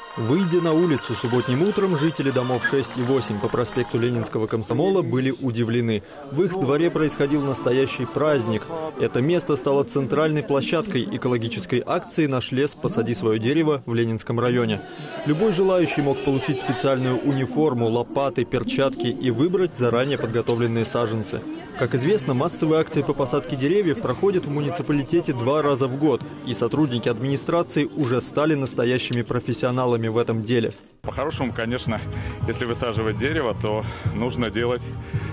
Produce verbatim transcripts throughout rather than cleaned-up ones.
Выйдя на улицу субботним утром, жители домов шесть и восемь по проспекту Ленинского Комсомола были удивлены. В их дворе происходил настоящий праздник. Это место стало центральной площадкой экологической акции «Наш лес. Посади свое дерево» в Ленинском районе. Любой желающий мог получить специальную униформу, лопаты, перчатки и выбрать заранее подготовленные саженцы. Как известно, массовые акции по посадке деревьев проходят в муниципалитете два раза в год, и сотрудники администрации уже стали настоящими профессионалами в этом деле. По-хорошему, конечно, если высаживать дерево, то нужно делать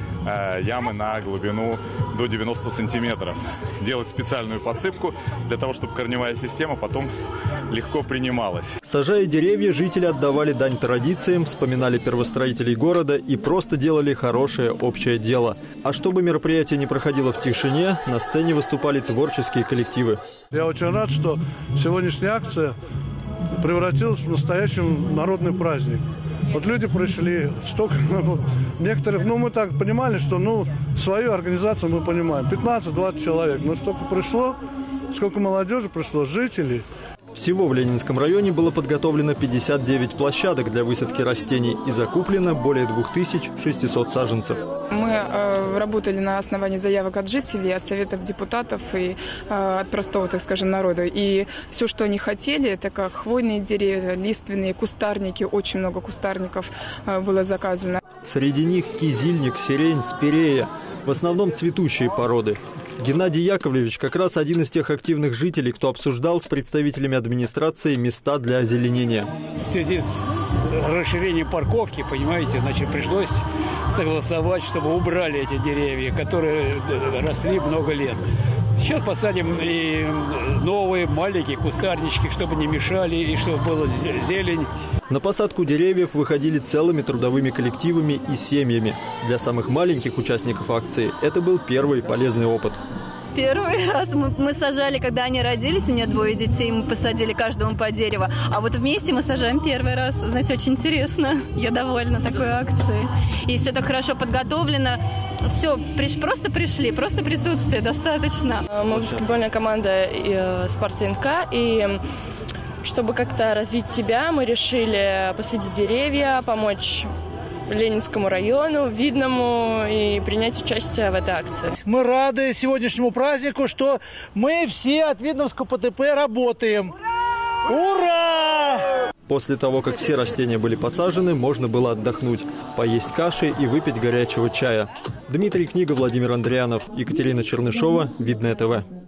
э, ямы на глубину до девяноста сантиметров. Делать специальную подсыпку для того, чтобы корневая система потом легко принималась. Сажая деревья, жители отдавали дань традициям, вспоминали первостроителей города и просто делали хорошее общее дело. А чтобы мероприятие не проходило в тишине, на сцене выступали творческие коллективы. Я очень рад, что сегодняшняя акция превратилась в настоящий народный праздник. Вот люди пришли, столько, ну, некоторых, ну, мы так понимали, что, ну, свою организацию мы понимаем, пятнадцать-двадцать человек, но столько пришло, сколько молодежи пришло, жителей. Всего в Ленинском районе было подготовлено пятьдесят девять площадок для высадки растений и закуплено более двух тысяч шестисот саженцев. Мы э, работали на основании заявок от жителей, от советов депутатов и э, от простого, так скажем, народа. И все, что они хотели, это как хвойные деревья, лиственные, кустарники, очень много кустарников э, было заказано. Среди них кизильник, сирень, спирея, в основном цветущие породы. Геннадий Яковлевич как раз один из тех активных жителей, кто обсуждал с представителями администрации места для озеленения. В связи с расширением парковки, понимаете, значит, пришлось согласовать, чтобы убрали эти деревья, которые росли много лет. Сейчас посадим и новые маленькие кустарнички, чтобы не мешали и чтобы была зелень. На посадку деревьев выходили целыми трудовыми коллективами и семьями. Для самых маленьких участников акции это был первый полезный опыт. Первый раз мы, мы сажали, когда они родились, у меня двое детей, мы посадили каждому по дереву. А вот вместе мы сажаем первый раз. Знаете, очень интересно. Я довольна такой акцией. И все так хорошо подготовлено. Все, приш, просто пришли, просто присутствие достаточно. Мы баскетбольная команда Спарта НК, и чтобы как-то развить себя, мы решили посадить деревья, помочь Ленинскому району, Видному и принять участие в этой акции. Мы рады сегодняшнему празднику, что мы все от Видновского ПТП работаем. Ура! После того, как все растения были посажены, можно было отдохнуть, поесть каши и выпить горячего чая. Дмитрий Книга, Владимир Андрианов, Екатерина Чернышова, Видное ТВ.